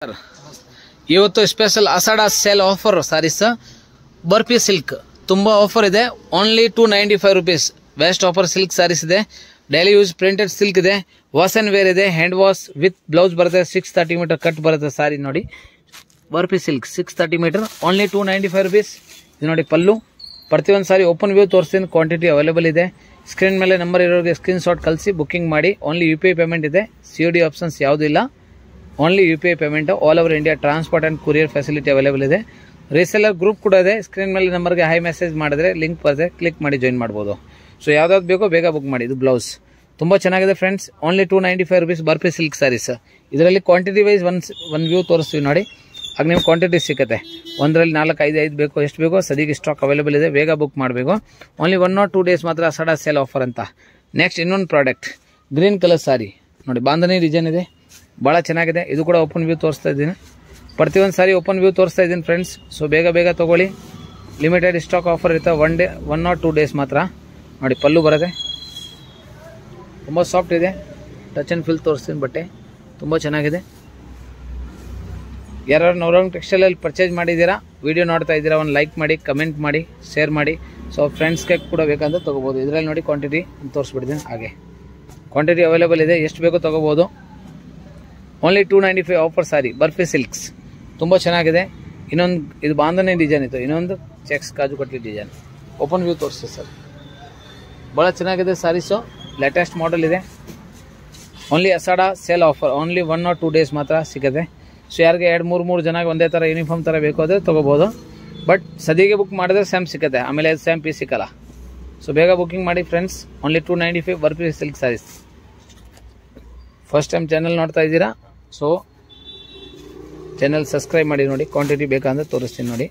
ಇವತ್ತು special Ashadha sale offer saris Barfi silk ತುಂಬಾ offer ಇದೆ. Only 295 rupees best offer silk saris ಇದೆ. ಡೈಲಿ ಯೂಸ್ ಪ್ರಿಂಟೆಡ್ ಸಿಲ್ಕ್ ಇದೆ. ವಾಶ್ ಅಂಡ್ ವೇರ್ ಇದೆ. ಹ್ಯಾಂಡ್ ವಾಶ್ ವಿತ್ ಬ್ಲೌಸ್ ಬರುತ್ತೆ. 630 ಮೀಟರ್ ಕಟ್ ಬರುತ್ತೆ ಸಾರಿ ನೋಡಿ. Barfi silk 630 metre only 295 rupees. ಇದು ನೋಡಿ ಪಲ್ಲು. ಪ್ರತಿಯೊಂದು ಸಾರಿ ಓಪನ್ ವ್ಯೂ ತೋರಿಸ್ತೀನಿ. ಕ್ವಾಂಟಿಟಿ ಅವೈಲೇಬಲ್ ಇದೆ. ಸ್ಕ್ರೀನ್ ಮೇಲೆ ನಂಬರ್ ಇರೋರಿಗೆ ಸ್ಕ್ರೀನ್ ಶಾಟ್ ಕಳಿಸಿ ಬುಕಿಂಗ್ ಮಾಡಿ. ಓನ್ಲಿ UPI ಪೇಮೆಂಟ್ ಇದೆ. COD ಆಪ್ಷನ್ಸ್ ಯಾವುದೂ ಇಲ್ಲ. Only UPI payment. All over India transport and courier facility available ಇದೆ. ರೀಸೆಲ್ಲರ್ ಗ್ರೂಪ್ ಕೂಡ ಇದೆ. ಸ್ಕ್ರೀನ್ ಮೇಲೆ ನಂಬರ್ಗೆ ಹೈ ಮೆಸೇಜ್ ಮಾಡಿದ್ರೆ ಲಿಂಕ್ ಬರುತ್ತೆ, ಕ್ಲಿಕ್ ಮಾಡಿ ಜಾಯಿನ್ ಮಾಡ್ಬೋದು. ಸೊ ಯಾವ್ದಾದ್ರು ಬೇಕೋ ಬೇಗ ಬುಕ್ ಮಾಡಿ. ಇದು ಬ್ಲೌಸ್ ತುಂಬಾ ಚೆನ್ನಾಗಿದೆ friends. Only 295 rupees Barfi silk saris. ಇದರಲ್ಲಿ ಕ್ವಾಂಟಿಟಿ ವೈಸ್ ಒನ್ ವ್ಯೂ ತೋರಿಸ್ತೀವಿ ನೋಡಿ. ಆಗ ನಿಮ್ಗೆ ಕ್ವಾಂಟಿಟಿ ಸಿಗುತ್ತೆ. ಒಂದರಲ್ಲಿ 4, 5, 5 ಬೇಕೋ ಎಷ್ಟು ಬೇಕೋ ಸದ್ಯಕ್ಕೆ ಸ್ಟಾಕ್ ಅವೈಲೇಬಲ್ ಇದೆ. ಬೇಗ ಬುಕ್ ಮಾಡಬೇಕು. ಓನ್ಲಿ 1 or 2 days ಮಾತ್ರ ಆಷಾಢ ಸೇಲ್ ಆಫರ್ ಅಂತ. ನೆಕ್ಸ್ಟ್ ಇನ್ನೊಂದು ಪ್ರಾಡಕ್ಟ್ ಗ್ರೀನ್ ಕಲರ್ ಸಾರಿ ನೋಡಿ. ಬಾಂಧನಿ ಡಿಸೈನ್ ಇದೆ, ಭಾಳ ಚೆನ್ನಾಗಿದೆ. ಇದು ಕೂಡ ಓಪನ್ ವ್ಯೂ ತೋರಿಸ್ತಾ ಇದ್ದೀನಿ. ಪ್ರತಿಯೊಂದು ಸಾರಿ ಓಪನ್ ವ್ಯೂ ತೋರಿಸ್ತಾ ಇದ್ದೀನಿ ಫ್ರೆಂಡ್ಸ್. ಸೊ ಬೇಗ ಬೇಗ ತೊಗೊಳ್ಳಿ. ಲಿಮಿಟೆಡ್ ಸ್ಟಾಕ್ ಆಫರ್ ಇರುತ್ತೆ. 1 or 2 days ಮಾತ್ರ ನೋಡಿ. ಪಲ್ಲು ಬರುತ್ತೆ, ತುಂಬ ಸಾಫ್ಟ್ ಇದೆ. ಟಚ್ ಆ್ಯಂಡ್ ಫೀಲ್ ತೋರಿಸ್ತೀನಿ. ಬಟ್ಟೆ ತುಂಬ ಚೆನ್ನಾಗಿದೆ. ಯಾರು ನವರಂಗ್ ಟೆಕ್ಸ್ಟೈಲಲ್ಲಿ ಪರ್ಚೇಸ್ ಮಾಡಿದ್ದೀರಾ, ವಿಡಿಯೋ ನೋಡ್ತಾ ಇದ್ದೀರಾ, ಒಂದು ಲೈಕ್ ಮಾಡಿ, ಕಮೆಂಟ್ ಮಾಡಿ, ಶೇರ್ ಮಾಡಿ. ಸೊ ಫ್ರೆಂಡ್ಸ್ಗೆ ಕೂಡ ಬೇಕಂದ್ರೆ ತೊಗೋಬೋದು. ಇದರಲ್ಲಿ ನೋಡಿ ಕ್ವಾಂಟಿಟಿ ತೋರಿಸ್ಬಿಡ್ತೀನಿ. ಹಾಗೆ ಕ್ವಾಂಟಿಟಿ ಅವೈಲೇಬಲ್ ಇದೆ. ಎಷ್ಟು ಬೇಕೋ ತೊಗೋಬೋದು. Only 295 offer sari Barfi silks ತುಂಬ ಚೆನ್ನಾಗಿದೆ. ಇನ್ನೊಂದು ಇದು ಬಾಂಧನಿ ಡಿಸೈನ್ ಇತ್ತು. ಇನ್ನೊಂದು checks kaju katli design. Open view ತೋರಿಸ್ತೀವಿ ಸರ್. ಭಾಳ ಚೆನ್ನಾಗಿದೆ ಸಾರೀಸು. ಲೇಟೆಸ್ಟ್ ಮಾಡೆಲ್ ಇದೆ. Only Ashadha sale offer. Only 1 or 2 days ಮಾತ್ರ ಸಿಗುತ್ತೆ. ಸೊ ಯಾರಿಗೆ 2-3 ಜನ ಒಂದೇ ಥರ ಯೂನಿಫಾರ್ಮ್ ಥರ ಬೇಕು ಅಂದರೆ ತೊಗೋಬೋದು. ಬಟ್ ಸದ್ಯಕ್ಕೆ ಬುಕ್ ಮಾಡಿದ್ರೆ ಸ್ಯಾಮ್ ಸಿಗುತ್ತೆ. ಆಮೇಲೆ ಸ್ಯಾಮ್ ಪೀಸ್ ಸಿಕ್ಕಲ್ಲ. ಸೊ ಬೇಗ ಬುಕಿಂಗ್ ಮಾಡಿ friends. Only 295 Barfi silk saris. First time channel ನೋಡ್ತಾ ಇದ್ದೀರಾ, ಸೊ ಚಾನಲ್ ಸಬ್ಸ್ಕ್ರೈಬ್ ಮಾಡಿ ನೋಡಿ. ಕ್ವಾಂಟಿಟಿ ಬೇಕಂದ್ರೆ ತೋರಿಸ್ತೀನಿ ನೋಡಿ.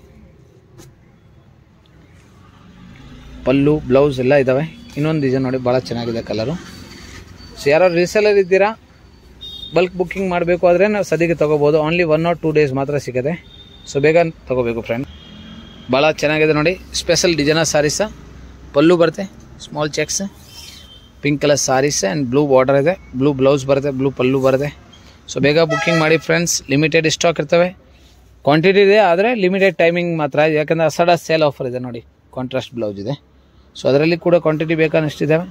ಪಲ್ಲು ಬ್ಲೌಸ್ ಎಲ್ಲ ಇದ್ದಾವೆ. ಇನ್ನೊಂದು ಡಿಸೈನ್ ನೋಡಿ, ಭಾಳ ಚೆನ್ನಾಗಿದೆ ಕಲರು. ಸೊ ಯಾರು ರೀಸೆಲರ್ ಇದ್ದೀರಾ, ಬಲ್ಕ್ ಬುಕ್ಕಿಂಗ್ ಮಾಡಬೇಕು ಆದರೆ ನಾವು ಸದ್ಯಕ್ಕೆ ತೊಗೋಬೋದು. ಓನ್ಲಿ 1 or 2 days ಮಾತ್ರ ಸಿಗುತ್ತೆ. ಸೊ ಬೇಗ ತೊಗೋಬೇಕು ಫ್ರೆಂಡ್. ಭಾಳ ಚೆನ್ನಾಗಿದೆ ನೋಡಿ. Special designer saris. ಪಲ್ಲು ಬರುತ್ತೆ, small checks, pink colour saris and blue border ಇದೆ. ಬ್ಲೂ ಬ್ಲೌಸ್ ಬರುತ್ತೆ, ಬ್ಲೂ ಪಲ್ಲು ಬರುತ್ತೆ. ಸೊ ಬೇಗ ಬುಕ್ಕಿಂಗ್ ಮಾಡಿ ಫ್ರೆಂಡ್ಸ್. ಲಿಮಿಟೆಡ್ ಸ್ಟಾಕ್ ಇರ್ತವೆ. ಕ್ವಾಂಟಿಟಿ ಇದೆ ಆದರೆ ಲಿಮಿಟೆಡ್ ಟೈಮಿಂಗ್ ಮಾತ್ರ. ಯಾಕಂದರೆ ಆಷಾಢ ಸೇಲ್ ಆಫರ್ ಇದೆ ನೋಡಿ. ಕಾಂಟ್ರಾಸ್ಟ್ ಬ್ಲೌಸ್ ಇದೆ. ಸೊ ಅದರಲ್ಲಿ ಕೂಡ ಕ್ವಾಂಟಿಟಿ ಬೇಕನ್ನಷ್ಟಿದ್ದಾವೆ.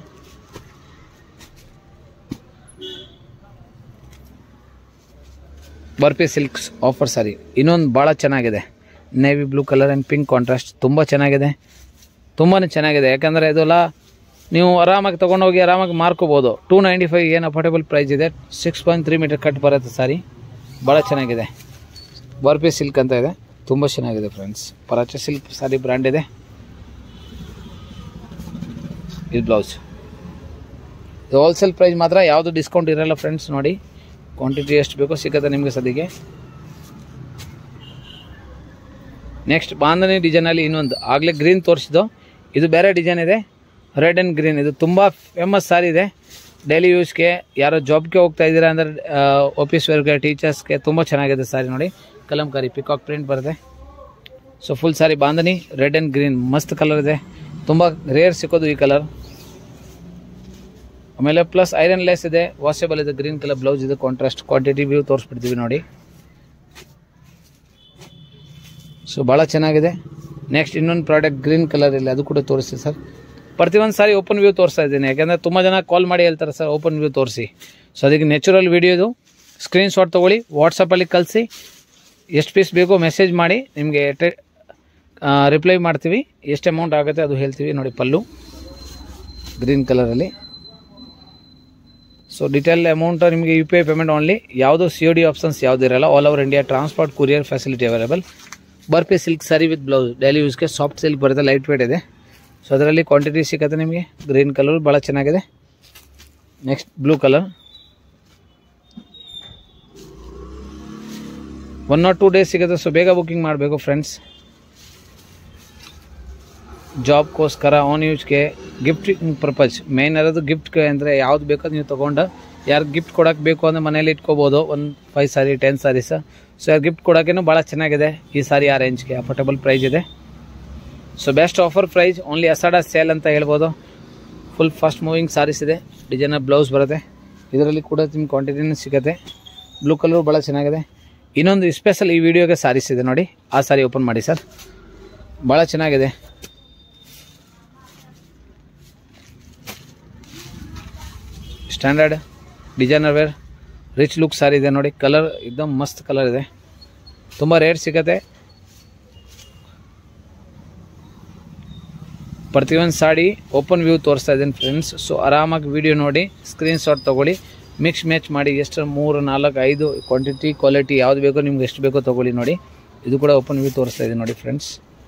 Barfi silks offer sari. ಇನ್ನೊಂದು ಭಾಳ ಚೆನ್ನಾಗಿದೆ. Navy blue colour and pink contrast ತುಂಬ ಚೆನ್ನಾಗಿದೆ. ತುಂಬಾ ಚೆನ್ನಾಗಿದೆ. ಯಾಕಂದರೆ ಇದೆಲ್ಲ ನೀವು ಆರಾಮಾಗಿ ತೊಗೊಂಡೋಗಿ ಆರಾಮಾಗಿ ಮಾರ್ಕೋಬೋದು. 295 ಏನು ಅಫೋರ್ಡೆಬಲ್ ಪ್ರೈಸ್ ಇದೆ. 6.3 ಮೀಟರ್ ಕಟ್ ಬರುತ್ತೆ ಸಾರಿ. ಭಾಳ ಚೆನ್ನಾಗಿದೆ. ಬರ್ಪಿ ಸಿಲ್ಕ್ ಅಂತ ಇದೆ. ತುಂಬ ಚೆನ್ನಾಗಿದೆ ಫ್ರೆಂಡ್ಸ್. ಪರಾಚೆ ಸಿಲ್ಕ್ ಸಾರಿ ಬ್ರ್ಯಾಂಡ್ ಇದೆ. ಇದು ಬ್ಲೌಸ್. ಇದು ಹೋಲ್ಸೇಲ್ ಪ್ರೈಸ್ ಮಾತ್ರ. ಯಾವುದು ಡಿಸ್ಕೌಂಟ್ ಇರಲ್ಲ ಫ್ರೆಂಡ್ಸ್. ನೋಡಿ ಕ್ವಾಂಟಿಟಿ ಎಷ್ಟು ಬೇಕೋ ಸಿಗುತ್ತೆ ನಿಮಗೆ ಸದ್ಯಕ್ಕೆ. ನೆಕ್ಸ್ಟ್ ಬಾಂಧನಿ ಡಿಸೈನಲ್ಲಿ ಇನ್ನೊಂದು ಆಗಲೇ ಗ್ರೀನ್ ತೋರಿಸಿದ್ದು. ಇದು ಬೇರೆ ಡಿಸೈನ್ ಇದೆ. Red and green. ಇದು ತುಂಬ ಫೇಮಸ್ ಸಾರಿ ಇದೆ. ಡೈಲಿ ಯೂಸ್ಗೆ ಯಾರೋ ಜಾಬ್ಗೆ ಹೋಗ್ತಾ ಇದ್ದೀರಾ ಅಂದರೆ ಆಫೀಸ್ ವೇರ್ಗೆ, ಟೀಚರ್ಸ್ಗೆ ತುಂಬ ಚೆನ್ನಾಗಿದೆ ಸಾರಿ ನೋಡಿ. ಕಲಂಕಾರಿ ಪಿಕಾಕ್ ಪ್ರಿಂಟ್ ಬರುತ್ತೆ. So full sari bandhani red and green ಮಸ್ತ್ ಕಲರ್ ಇದೆ. ತುಂಬ ರೇರ್ ಸಿಕ್ಕೋದು ಈ ಕಲರ್. ಆಮೇಲೆ ಪ್ಲಸ್ ಐರನ್ ಲೆಸ್ ಇದೆ, ವಾಷೇಬಲ್ ಇದೆ. ಗ್ರೀನ್ ಕಲರ್ ಬ್ಲೌಸ್ ಇದೆ. ಕಾಂಟ್ರಾಸ್ಟ್ ಕ್ವಾಂಟಿಟಿ ವ್ಯೂ ತೋರಿಸ್ಬಿಡ್ತೀವಿ ನೋಡಿ. ಸೊ ಭಾಳ ಚೆನ್ನಾಗಿದೆ. ನೆಕ್ಸ್ಟ್ ಇನ್ನೊಂದು ಪ್ರಾಡಕ್ಟ್ ಗ್ರೀನ್ ಕಲರ್ ಇಲ್ಲ, ಅದು ಕೂಡ ತೋರಿಸ್ತೀವಿ ಸರ್. ಪ್ರತಿಯೊಂದು ಸಾರಿ ಓಪನ್ ವ್ಯೂ ತೋರಿಸ್ತಾ ಇದ್ದೀನಿ. ಯಾಕೆಂದರೆ ತುಂಬ ಜನ ಕಾಲ್ ಮಾಡಿ ಹೇಳ್ತಾರೆ ಸರ್ ಓಪನ್ ವ್ಯೂ ತೋರಿಸಿ. ಸೊ ಅದಕ್ಕೆ ನ್ಯಾಚುರಲ್ ವೀಡಿಯೋದು ಸ್ಕ್ರೀನ್ ಶಾಟ್ ತೊಗೊಳ್ಳಿ, ವಾಟ್ಸಪ್ಪಲ್ಲಿ ಕಳಿಸಿ. ಎಷ್ಟು ಪೀಸ್ ಬೇಕೋ ಮೆಸೇಜ್ ಮಾಡಿ, ನಿಮಗೆ ರಿಪ್ಲೈ ಮಾಡ್ತೀವಿ. ಎಷ್ಟು ಅಮೌಂಟ್ ಆಗುತ್ತೆ ಅದು ಹೇಳ್ತೀವಿ ನೋಡಿ. ಪಲ್ಲು ಗ್ರೀನ್ ಕಲರಲ್ಲಿ. ಸೊ ಡಿಟೇಲ್ ಅಮೌಂಟ್ ನಿಮಗೆ UPI ಪೇಮೆಂಟ್ ಓನ್ಲಿ. ಯಾವುದು COD ಆಪ್ಷನ್ಸ್ ಯಾವುದು ಇರಲ್ಲ. All over India transport courier facility available. Barfi silk sari with blouse. Daily ಯೂಸ್ಗೆ ಸಾಫ್ಟ್ ಸಿಲ್ಕ್ ಬರುತ್ತೆ, ಲೈಟ್ ವೇಟ್ ಇದೆ. ಸೊ ಅದರಲ್ಲಿ ಕ್ವಾಂಟಿಟಿ ಸಿಗುತ್ತೆ ನಿಮಗೆ. ಗ್ರೀನ್ ಕಲರ್ ಭಾಳ ಚೆನ್ನಾಗಿದೆ. Next blue colour. 1 or 2 days ಸಿಗುತ್ತೆ. ಸೊ ಬೇಗ ಬುಕ್ಕಿಂಗ್ ಮಾಡಬೇಕು ಫ್ರೆಂಡ್ಸ್. ಜಾಬ್ಗೋಸ್ಕರ, ಆನ್ ಯೂಸ್ಗೆ, ಗಿಫ್ಟಿಂಗ್ ಪರ್ಪಸ್ ಮೇನ್ ಇರೋದು. ಗಿಫ್ಟ್ಗೆ ಅಂದರೆ ಯಾವ್ದು ಬೇಕೋ ನೀವು ತೊಗೊಂಡು ಯಾರು ಗಿಫ್ಟ್ ಕೊಡೋಕೆ ಬೇಕು ಅಂದರೆ ಮನೇಲಿ ಇಟ್ಕೋಬೋದು. ಒಂದು 5 ಸಾರಿ 10 ಸಾರೀಸ್. ಸೊ ಯಾರು ಗಿಫ್ಟ್ ಕೊಡೋಕ್ಕೇನು ಭಾಳ ಚೆನ್ನಾಗಿದೆ ಈ ಸಾರಿ. ಆ ರೇಂಜ್ಗೆ ಅಫೋರ್ಡೆಬಲ್ ಪ್ರೈಸ್ ಇದೆ. So best offer price. Only Ashadha sale ಅಂತ ಹೇಳ್ಬೋದು. ಫುಲ್ ಫಾಸ್ಟ್ ಮೂವಿಂಗ್ ಸಾರೀಸ್ ಇದೆ. ಡಿಸೈನರ್ ಬ್ಲೌಸ್ ಬರುತ್ತೆ. ಇದರಲ್ಲಿ ಕೂಡ ನಿಮ್ಗೆ ಕ್ವಾಂಟಿಟಿನೂ ಸಿಗುತ್ತೆ. ಬ್ಲೂ ಕಲರು ಭಾಳ ಚೆನ್ನಾಗಿದೆ. ಇನ್ನೊಂದು ಸ್ಪೆಷಲ್ ಈ ವಿಡಿಯೋಗೆ ಸಾರೀಸ್ ಇದೆ ನೋಡಿ, ಆ ಸಾರಿ ಓಪನ್ ಮಾಡಿ ಸರ್. ಭಾಳ ಚೆನ್ನಾಗಿದೆ. Standard designer wear rich look sari ಇದೆ ನೋಡಿ. ಕಲರ್ एकदम ಮಸ್ತ್ ಕಲರ್ ಇದೆ. ತುಂಬ ರೇಟ್ ಸಿಗುತ್ತೆ. ಪ್ರತಿಯೊಂದು ಸಾಡಿ ಓಪನ್ ವ್ಯೂ ತೋರಿಸ್ತಾ ಇದ್ದೀನಿ ಫ್ರೆಂಡ್ಸ್. ಸೊ ಆರಾಮಾಗಿ ವಿಡಿಯೋ ನೋಡಿ ಸ್ಕ್ರೀನ್ಶಾಟ್ ತೊಗೊಳ್ಳಿ, ಮಿಕ್ಸ್ ಮ್ಯಾಚ್ ಮಾಡಿ. ಎಷ್ಟು 3, 4, 5 ಕ್ವಾಂಟಿಟಿ ಕ್ವಾಲಿಟಿ ಯಾವ್ದು ಬೇಕೋ ನಿಮ್ಗೆ ಎಷ್ಟು ಬೇಕೋ ತೊಗೊಳ್ಳಿ ನೋಡಿ. ಇದು ಕೂಡ ಓಪನ್ ವ್ಯೂ ತೋರಿಸ್ತಾ ಇದೆ ನೋಡಿ ಫ್ರೆಂಡ್ಸ್.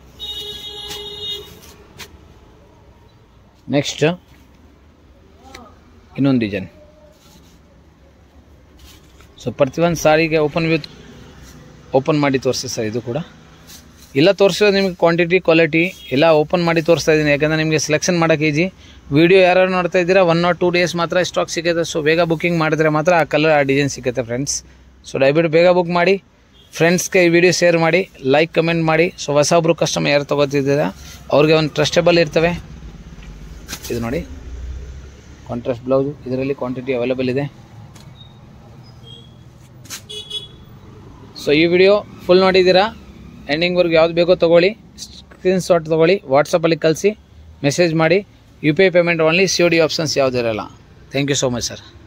ನೆಕ್ಸ್ಟ್ ಇನ್ನೊಂದು ಡಿಸೈನ್. ಸೊ ಪ್ರತಿಯೊಂದು ಸಾರಿಗೆ ಓಪನ್ ವ್ಯೂ ಓಪನ್ ಮಾಡಿ ತೋರಿಸಿ ಸರ್. ಇದು ಕೂಡ ಎಲ್ಲ ತೋರಿಸೋದು ನಿಮಗೆ ಕ್ವಾಂಟಿಟಿ ಕ್ವಾಲಿಟಿ ಎಲ್ಲ ಓಪನ್ ಮಾಡಿ ತೋರಿಸ್ತಾ ಇದ್ದೀನಿ, ಯಾಕಂದರೆ ನಿಮಗೆ ಸೆಲೆಕ್ಷನ್ ಮಾಡೋಕ್ಕೆ ಈಜಿ. ವಿಡಿಯೋ ಯಾರು ನೋಡ್ತಾ ಇದ್ದೀರಾ 1 or 2 ಡೇಸ್ ಮಾತ್ರ ಸ್ಟಾಕ್ ಸಿಗುತ್ತೆ. ಸೊ ಬೇಗ ಬುಕ್ಕಿಂಗ್ ಮಾಡಿದ್ರೆ ಮಾತ್ರ ಆ ಕಲರ್ ಆ ಡಿಸೈನ್ ಸಿಗುತ್ತೆ ಫ್ರೆಂಡ್ಸ್. ಸೊ ದಯವಿಟ್ಟು ಬೇಗ ಬುಕ್ ಮಾಡಿ, ಫ್ರೆಂಡ್ಸ್ಗೆ ಈ ವಿಡಿಯೋ ಶೇರ್ ಮಾಡಿ, ಲೈಕ್ ಕಮೆಂಟ್ ಮಾಡಿ. ಸೊ ಹೊಸೊಬ್ರು ಕಸ್ಟಮರ್ ಯಾರು ತೊಗೋತಿದ್ದೀರಾ ಅವ್ರಿಗೆ ಒಂದು ಟ್ರಸ್ಟೇಬಲ್ ಇರ್ತವೆ. ಇದು ನೋಡಿ ಕಾಂಟ್ರಾಸ್ಟ್ ಬ್ಲೌಸು, ಇದರಲ್ಲಿ ಕ್ವಾಂಟಿಟಿ ಅವೈಲೇಬಲ್ ಇದೆ. ಸೊ ಈ ವಿಡಿಯೋ ಫುಲ್ ನೋಡಿದ್ದೀರಾ, ಎಂಡಿಂಗ್ವರೆಗೂ ಯಾವ್ದು ಬೇಕೋ ತೊಗೊಳ್ಳಿ, ಸ್ಕ್ರೀನ್ಶಾಟ್ ತೊಗೊಳ್ಳಿ, ವಾಟ್ಸಪ್ಪಲ್ಲಿ ಕಳಿಸಿ, ಮೆಸೇಜ್ ಮಾಡಿ. UPI payment only, COD options ಯಾವುದಿರಲ್ಲ. Thank you so much sir.